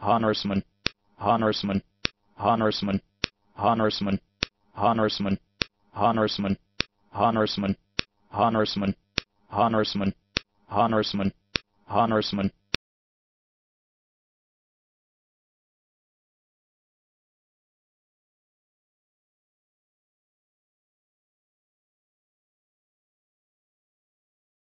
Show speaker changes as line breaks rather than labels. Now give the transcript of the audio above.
honorsman, honorsman, honorsman, honorsman, honorsman, honorsman, honorsman, honorsman, honorsman, honorsman, honorsman,